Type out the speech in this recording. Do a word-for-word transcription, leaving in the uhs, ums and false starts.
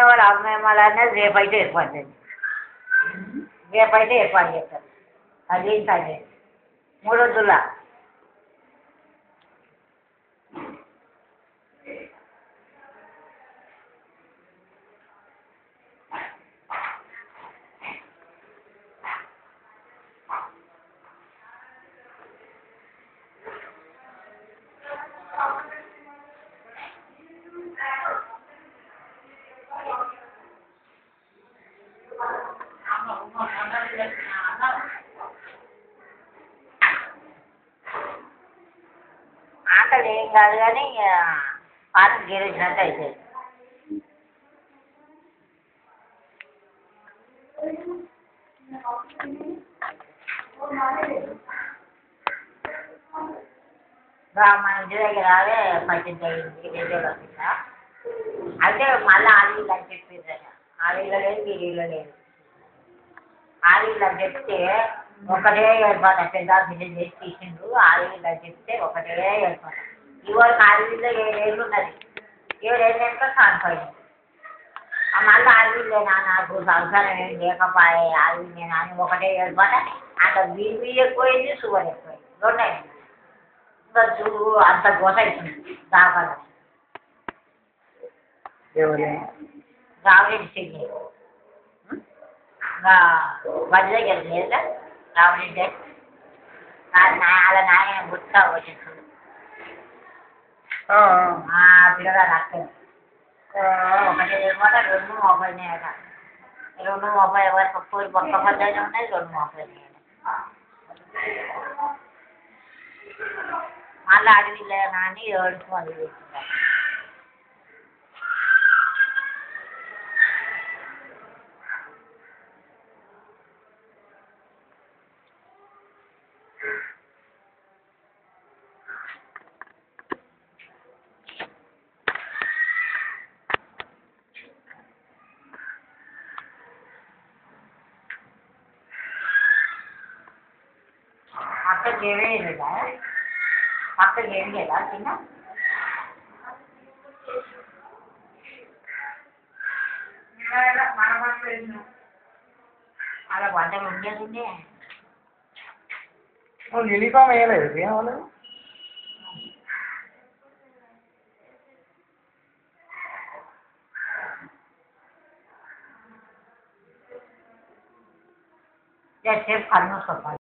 వాళ్ళ అమ్మాయి మళ్ళీ అనేది రేపైతే ఏర్పాటు చేయండి. రేపైతే ఏర్పాటు చేస్తారు. అది సరే మూడు రోజుల ఆకలి ఏం కాదు కానీ పాటలు గెలిచినట్టు అవుతుంది. మన ఇంటి దగ్గర రావే పచ్చింది అయింది రెండు అయితే మళ్ళీ ఆడవిళ్ళు అని చెప్పింది. ఆడవిళ్ళ లేదు వీడిలో లేదు. ఆడవిళ్ళు అని చెప్తే ఒకటే ఏర్పాటు పెద్ద బిల్లు చేసి తీసిండు. ఆడవిళ్ళు అని చెప్తే ఒకటే ఏర్పాటు. ఇవాళ ఆడవిల్లో ఏడేళ్ళు ఉన్నది. ఏడేళ్ళు ఎంత కానిపోయింది. మళ్ళీ ఆడవిల్లేనా నాకు సంసారం ఏం లేకపోయే ఆడవిల్లేనా అని ఒకటే ఏర్పాటు. అంత బీపీ ఎక్కువైంది, షుగర్ ఎక్కువైంది. రెండు అయింది. ఇంకా చూడు అంత గోస అవుతుంది దాపాల రామరెడ్డి సిగ్గి ఇంకా మధ్య దగ్గర లేదా రామరెడ్డి వాళ్ళ నాయన గుర్తా వచ్చేస్తుంది. పిల్లగాడు అక్కడ ఒకటి ఏమాట రెండు మొబైల్ అట. రెండు మొబైల్ వరకు పూరి పక్క పద్దనే ఉన్నాయి. రెండు మొబైల్ మళ్ళీ అడవిలేనా అని ఏడుపు మళ్ళీ తీసుకుంటారు. పక్కకి ఏమీ లేదా పక్కకి ఏం లేదా చిన్న అలా వంటలు ఉండేది. యూనిఫామ్ వేయలేదు వాళ్ళు సేపు కన్ను